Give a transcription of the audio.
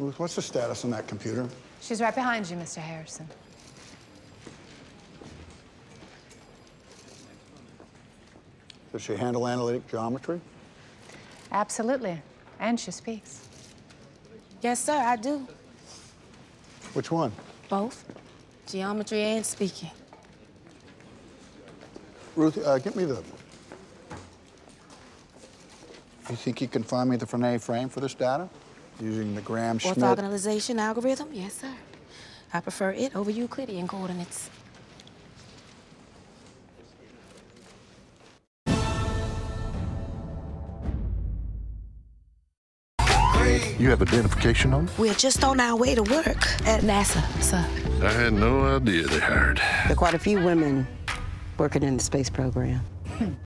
Ruth, what's the status on that computer? She's right behind you, Mr. Harrison. Does she handle analytic geometry? Absolutely. And she speaks. Yes, sir, I do. Which one? Both. Geometry and speaking. Ruth, get me the... You think you can find me the Frenet frame for this data? Using the Graham-Schmidt... Orthogonalization algorithm? Yes, sir. I prefer it over Euclidean coordinates. You have identification on it? We're just on our way to work at NASA, sir. I had no idea they hired. There are quite a few women working in the space program.